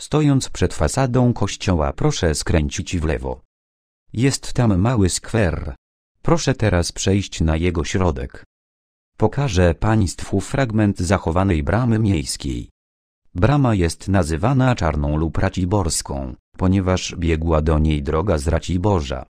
Stojąc przed fasadą kościoła, proszę skręcić w lewo. Jest tam mały skwer. Proszę teraz przejść na jego środek. Pokażę Państwu fragment zachowanej bramy miejskiej. Brama jest nazywana Czarną lub Raciborską, ponieważ biegła do niej droga z Raciborza.